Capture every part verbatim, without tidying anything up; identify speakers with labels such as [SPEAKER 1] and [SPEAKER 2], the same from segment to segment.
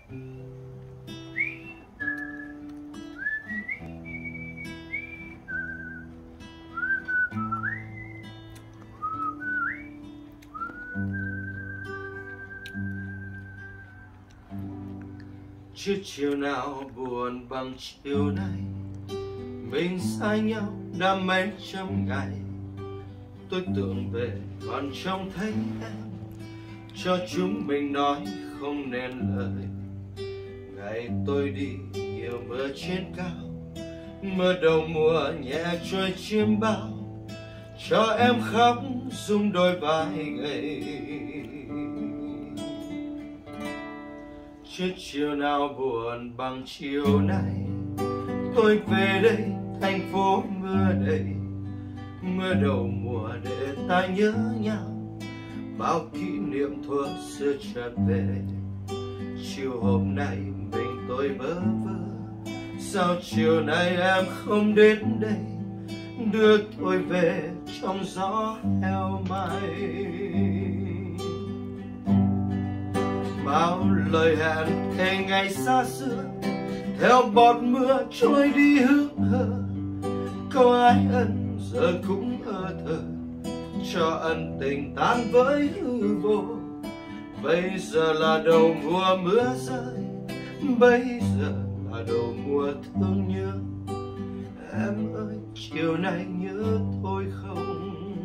[SPEAKER 1] Chiếc chiều nào buồn bằng chiều nay, mình xa nhau đã mấy trăm ngày. Tôi tưởng về còn trông thấy em, cho chúng mình nói không nên lời. Ngày tôi đi nhiều mưa trên cao, mưa đầu mùa nhẹ trôi chiêm bao, cho em khóc rung đôi vai gầy. Chiếc chiều nào buồn bằng chiều nay, tôi về đây thành phố mưa đầy. Mưa đầu mùa để ta nhớ nhau, bao kỷ niệm thuở xưa chợt về. Chiều hôm nay mình tôi bơ vơ, sao chiều nay em không đến đây, đưa tôi về trong gió heo may. Bao lời hẹn thề ngày xa xưa, theo bọt mưa trôi đi hững hờ. Câu ái ân giờ cũng ơ thờ, cho ân tình tan với hư vô. Bây giờ là đầu mùa mưa rơi, bây giờ là đầu mùa thương nhớ. Em ơi chiều nay nhớ tôi không?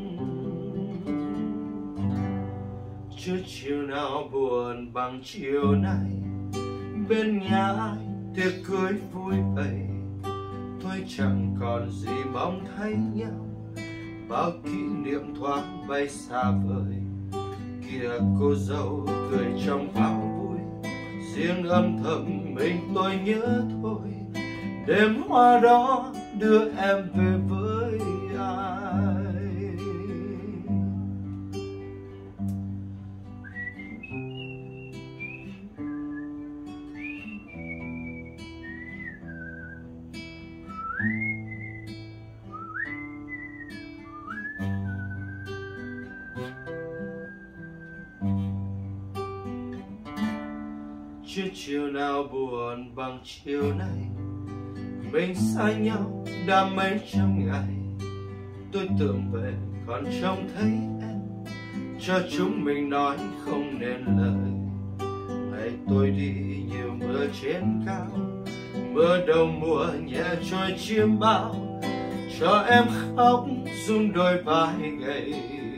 [SPEAKER 1] Chưa chiều nào buồn bằng chiều nay, bên nhà ai tiệc cưới vui vầy. Tôi chẳng còn gì mong thấy nhau, bao kỷ niệm thoáng bay xa vời. Kìa cô dâu cười trong áo vui, riêng âm thầm mình tôi nhớ thôi. Đêm hoa đó đưa em về với ai? Chưa chiều nào buồn bằng chiều nay, mình xa nhau đã mấy trăm ngày. Tôi tưởng về còn trông thấy em, cho chúng mình nói không nên lời. Ngày tôi đi nhiều mưa trên cao, mưa đầu mùa nhẹ trôi chiêm bao, cho em khóc run đôi vai gầy.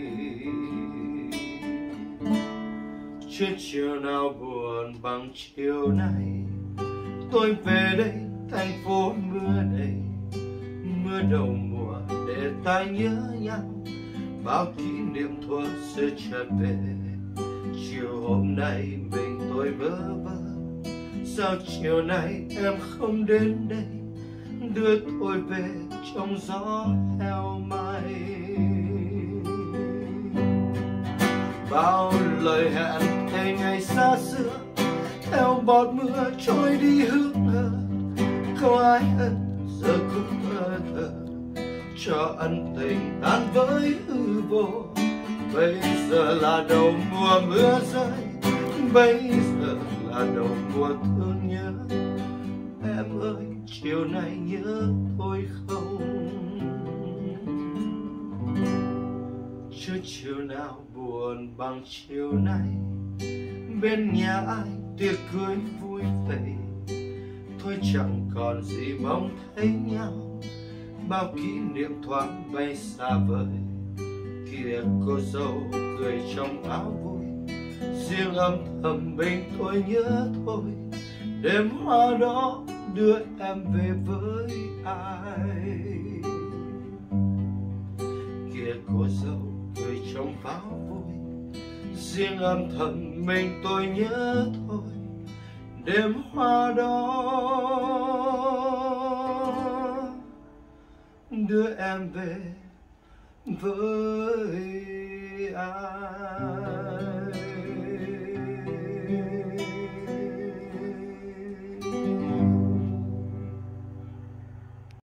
[SPEAKER 1] Chưa chiều nào buồn bằng chiều nay, tôi về đây thành phố mưa đầy. Mưa đầu mùa để ta nhớ nhau, bao kỷ niệm thuở xưa chợt về. Chiều hôm nay mình tôi bơ vơ, sao chiều nay em không đến đây, đưa tôi về trong gió heo may. Bao lời hẹn thề ngày xa xưa, theo bọt mưa trôi đi hững hờ. Câu ái ân giờ cũng ơ thờ, cho ân tình tan với hư vô. Bây giờ là đầu mùa mưa rơi, bây giờ là đầu mùa thương nhớ. Em ơi chiều nay nhớ tôi không? Chưa chiều nào buồn bằng chiều nay, bên nhà ai tiệc cưới vui vầy. Thôi chẳng còn gì mong thấy nhau, bao kỷ niệm thoáng bay xa vời. Kìa cô dâu cười trong áo vui, riêng âm thầm mình tôi nhớ thôi. Đêm hoa đó đưa em về với ai? Kìa cô dâu cười trong áo vui, riêng âm thầm mình tôi nhớ thôi. Đêm hoa đó đưa em về với ai?